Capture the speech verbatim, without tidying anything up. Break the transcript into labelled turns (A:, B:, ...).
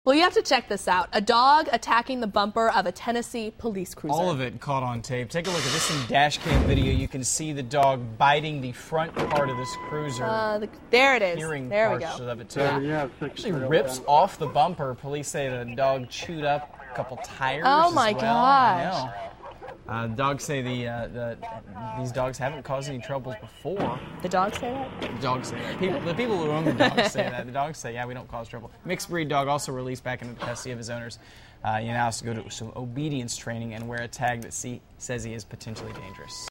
A: Well, you have to check this out. A dog attacking the bumper of a Tennessee police cruiser.
B: All of it caught on tape. Take a look at this in dash cam video. You can see the dog biting the front part of this cruiser.
A: Uh, the, there it is.
B: Hearing
A: there we go.
B: parts of it too.
A: Yeah.
C: Yeah,
B: Actually rips off the bumper. Police say the dog chewed up a couple tires.
A: Oh my
B: as well.
A: gosh.
B: I know. Uh, dogs say the, uh, the these dogs haven't caused any troubles before.
A: The dogs say that?
B: The dogs say that. People, the people who own the dogs say that. The dogs say, yeah, we don't cause trouble. Mixed breed dog also released back into custody of his owners. Uh, he now has to go to some obedience training and wear a tag that see, says he is potentially dangerous.